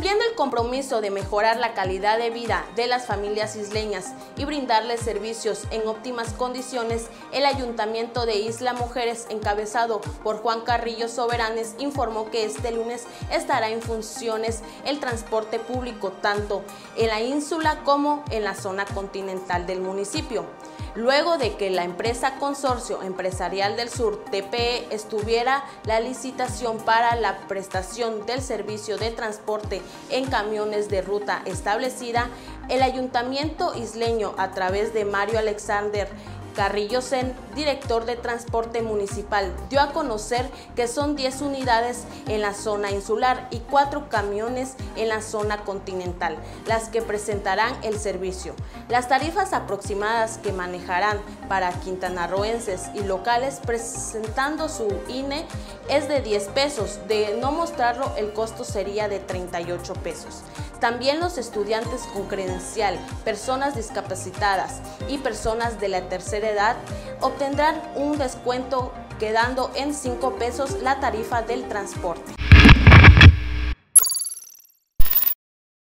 Cumpliendo el compromiso de mejorar la calidad de vida de las familias isleñas y brindarles servicios en óptimas condiciones, el Ayuntamiento de Isla Mujeres, encabezado por Juan Carrillo Soberanes, informó que este lunes estará en funciones el transporte público tanto en la ínsula como en la zona continental del municipio. Luego de que la empresa Consorcio Empresarial del Sur, TPE, estuviera la licitación para la prestación del servicio de transporte en camiones de ruta establecida, el Ayuntamiento isleño, a través de Mario Alexander Carrillo Sen, director de Transporte Municipal, dio a conocer que son 10 unidades en la zona insular y 4 camiones en la zona continental, las que presentarán el servicio. Las tarifas aproximadas que manejarán para quintanarroenses y locales presentando su INE es de 10 pesos, de no mostrarlo el costo sería de 38 pesos. También los estudiantes con credencial, personas discapacitadas y personas de la tercera edad obtendrán un descuento, quedando en 5 pesos la tarifa del transporte.